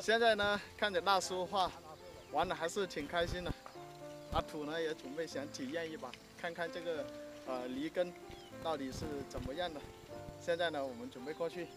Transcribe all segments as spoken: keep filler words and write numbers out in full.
现在呢，看着大叔画，玩的还是挺开心的。阿土呢也准备想体验一把，看看这个呃犁耕到底是怎么样的。现在呢，我们准备过去。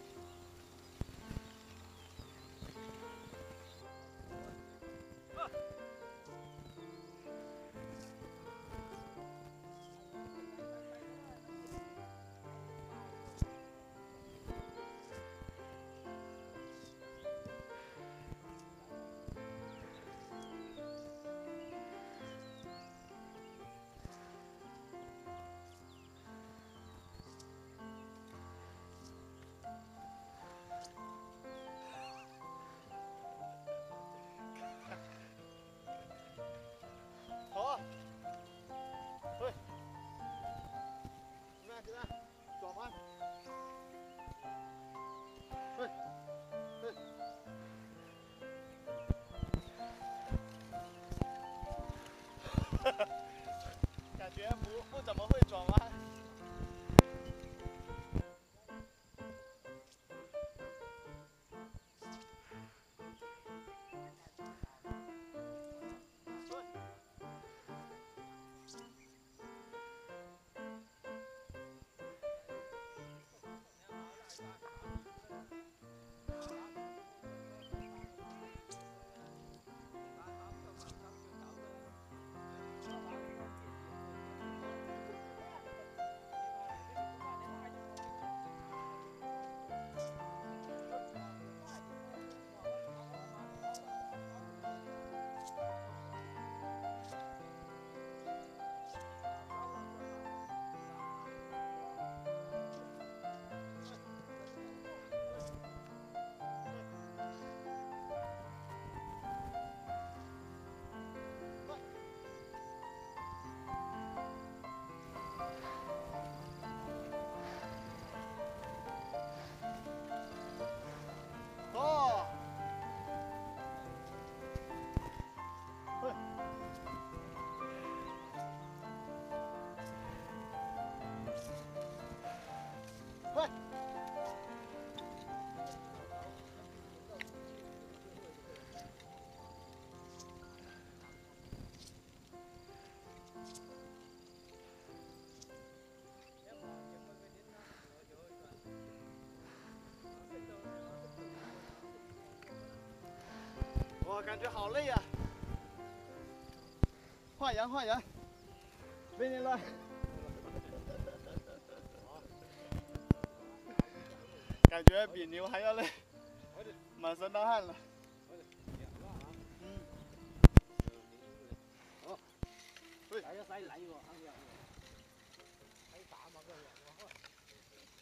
好啊，对，怎么样？怎么样？转弯，对，对。感觉不不怎么会转弯。哦，对，对。 我感觉好累呀、啊！换人，换人，没人了。感觉比牛还要累，满身大汗了。嗯。好，对。来个塞来一个，